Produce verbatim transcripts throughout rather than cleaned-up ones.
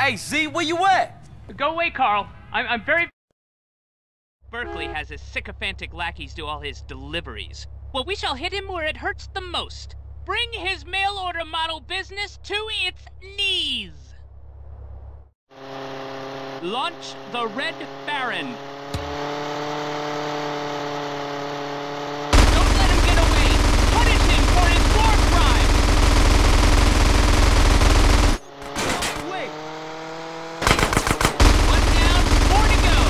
Hey, Z, where you at? Go away, Carl. I'm, I'm very... Berkeley has his sycophantic lackeys do all his deliveries. Well, we shall hit him where it hurts the most. Bring his mail-order model business to its knees. Launch the Red Baron. Don't let him get away. Punish him for his war crime. Wait. One down, four to go.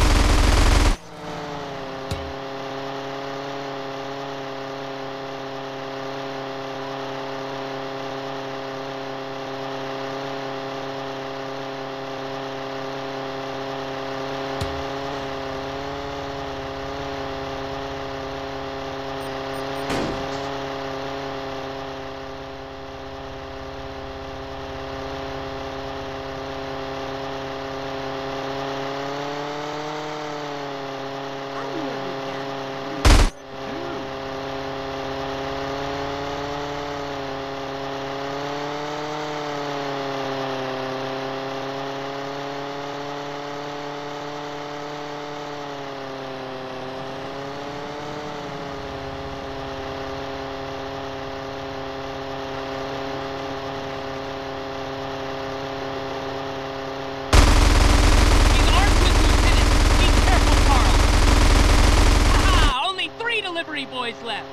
Delivery boys left.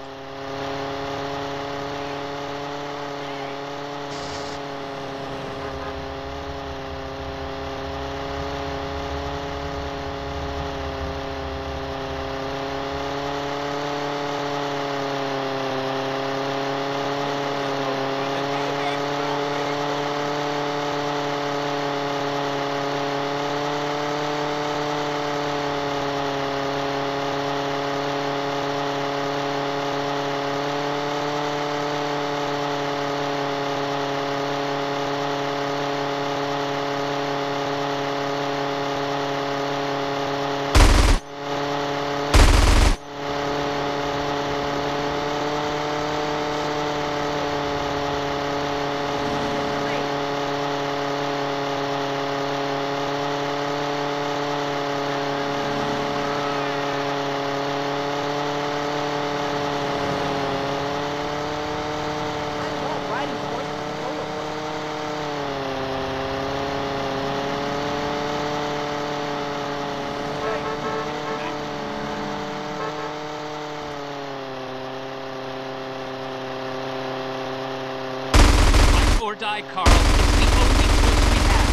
Or die, Carl. It's the only choice we have.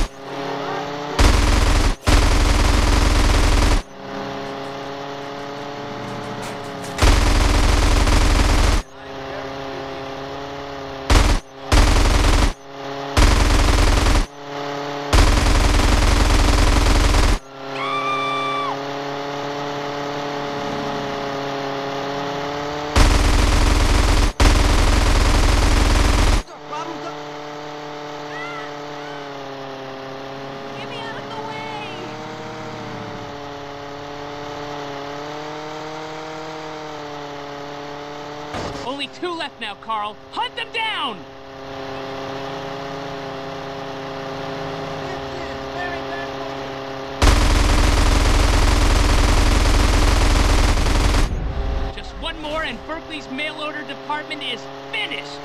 Only two left now, Carl. Hunt them down! Just one more and Berkeley's mail order department is finished!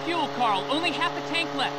fuel, Carl. Only half a tank left.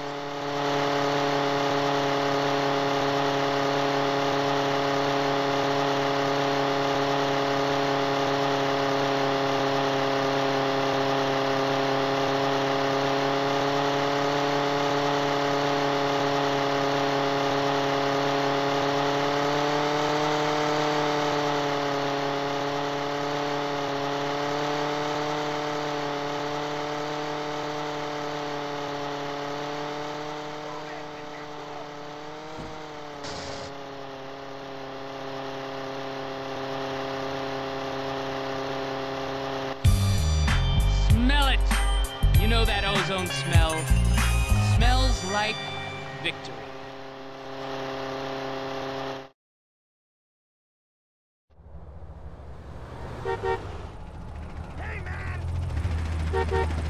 Smell it! You know that ozone smell? Smells like victory. Hey, man!